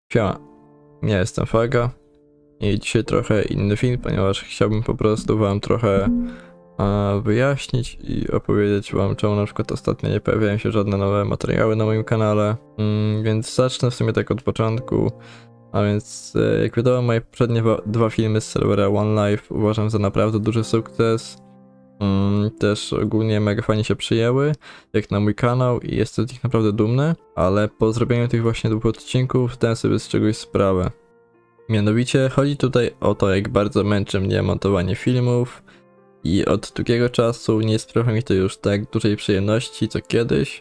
Siema, ja jestem Faga i dzisiaj trochę inny film, ponieważ chciałbym po prostu wam trochę wyjaśnić i opowiedzieć wam, czemu na przykład ostatnio nie pojawiają się żadne nowe materiały na moim kanale. Więc zacznę w sumie tak od początku. A więc jak wiadomo, moje poprzednie dwa filmy z serwera One Life uważam za naprawdę duży sukces. Też ogólnie mega fajnie się przyjęły, jak na mój kanał, i jestem z nich naprawdę dumny, ale po zrobieniu tych właśnie dwóch odcinków zdałem sobie z czegoś sprawę. Mianowicie chodzi tutaj o to, jak bardzo męczy mnie montowanie filmów i od długiego czasu nie sprawia mi to już tak dużej przyjemności co kiedyś.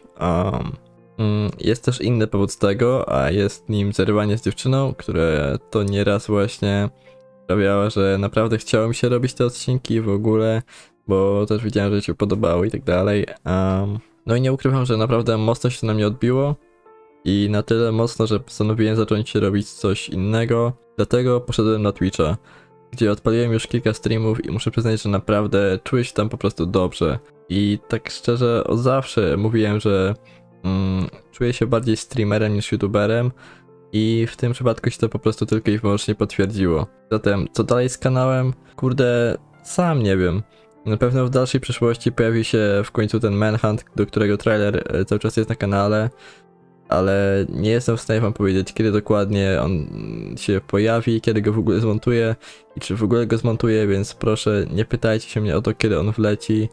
Jest też inny powód tego, a jest nim zerwanie z dziewczyną, które to nieraz właśnie sprawiało, że naprawdę chciało mi się robić te odcinki w ogóle, bo też widziałem, że się podobało i tak dalej. No i nie ukrywam, że naprawdę mocno się to na mnie odbiło i na tyle mocno, że postanowiłem zacząć robić coś innego. Dlatego poszedłem na Twitcha, gdzie odpaliłem już kilka streamów i muszę przyznać, że naprawdę czuję się tam po prostu dobrze. I tak szczerze, od zawsze mówiłem, że czuję się bardziej streamerem niż youtuberem i w tym przypadku się to po prostu tylko i wyłącznie potwierdziło. Zatem, co dalej z kanałem? Kurde, sam nie wiem. Na pewno w dalszej przyszłości pojawi się w końcu ten Manhunt, do którego trailer cały czas jest na kanale, ale nie jestem w stanie wam powiedzieć, kiedy dokładnie on się pojawi, kiedy go w ogóle zmontuję i czy w ogóle go zmontuję, więc proszę nie pytajcie się mnie o to, kiedy on wleci.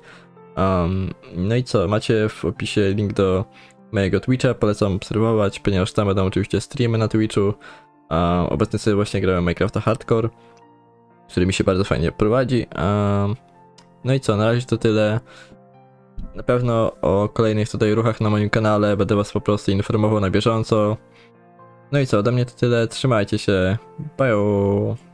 No i co, macie w opisie link do mojego Twitcha, polecam obserwować, ponieważ tam będą oczywiście streamy na Twitchu. Obecnie sobie właśnie grałem Minecrafta Hardcore, który mi się bardzo fajnie prowadzi. No i co, na razie to tyle. Na pewno o kolejnych tutaj ruchach na moim kanale będę was po prostu informował na bieżąco. No i co, ode mnie to tyle, trzymajcie się, bye.